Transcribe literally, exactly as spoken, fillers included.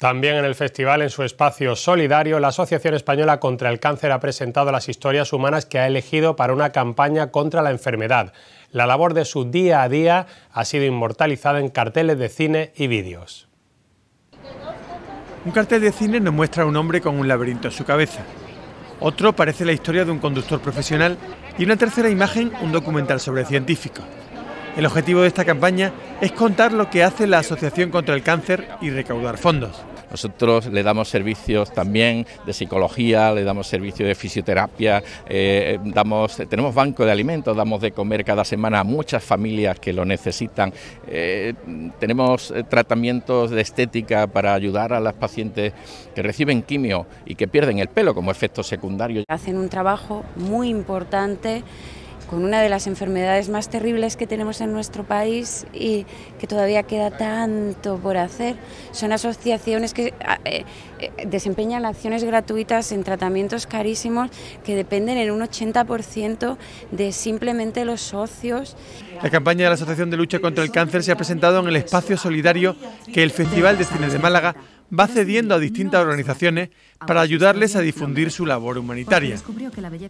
También en el festival, en su espacio solidario, la Asociación Española contra el Cáncer ha presentado las historias humanas que ha elegido para una campaña contra la enfermedad. La labor de su día a día ha sido inmortalizada en carteles de cine y vídeos. Un cartel de cine nos muestra a un hombre con un laberinto en su cabeza. Otro parece la historia de un conductor profesional y una tercera imagen un documental sobre científicos. El objetivo de esta campaña es contar lo que hace la Asociación contra el Cáncer y recaudar fondos. Nosotros le damos servicios también de psicología, le damos servicios de fisioterapia, eh, damos, tenemos banco de alimentos, damos de comer cada semana a muchas familias que lo necesitan. Eh, tenemos tratamientos de estética para ayudar a las pacientes que reciben quimio y que pierden el pelo como efecto secundario. Hacen un trabajo muy importante con una de las enfermedades más terribles que tenemos en nuestro país y que todavía queda tanto por hacer. Son asociaciones que eh, eh, desempeñan acciones gratuitas en tratamientos carísimos que dependen en un ochenta por ciento de simplemente los socios. La campaña de la Asociación de Lucha contra el Cáncer se ha presentado en el espacio solidario que el Festival de Cine de Málaga va cediendo a distintas organizaciones para ayudarles a difundir su labor humanitaria.